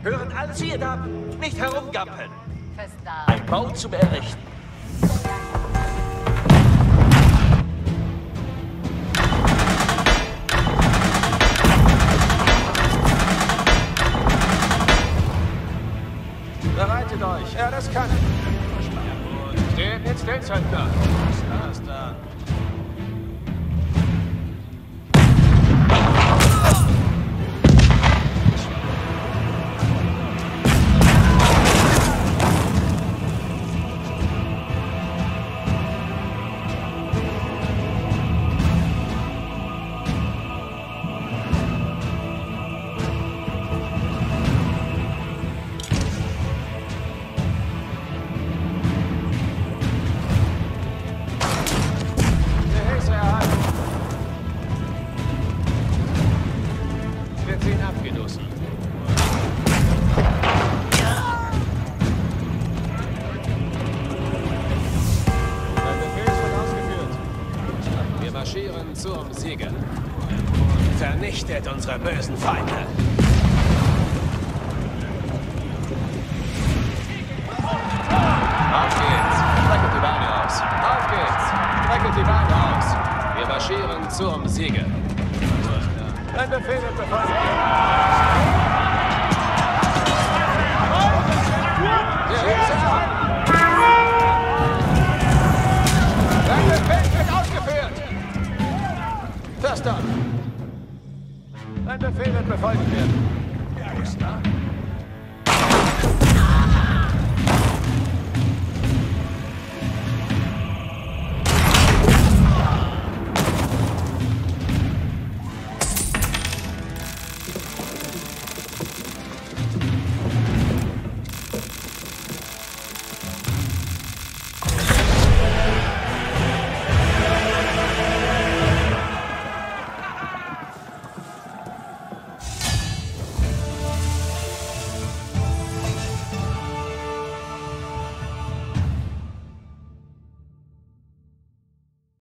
Hören alle Ziel ab! Nicht herumgampeln! Verstanden. Ein Bau zum Errichten. Bereitet euch. Ja, das kann ich. Steht, jetzt steht's halt da. Da ist da. Zum Sieger. Vernichtet unsere bösen Feinde. Auf geht's. Streckt die Beine aus. Auf geht's. Streckt die Beine aus. Wir marschieren zum Sieger. Ein Befehl und Befehl. Dein Befehl wird ausgeführt. Verstanden. Ein Befehl wird befolgt werden. Ja, ist da.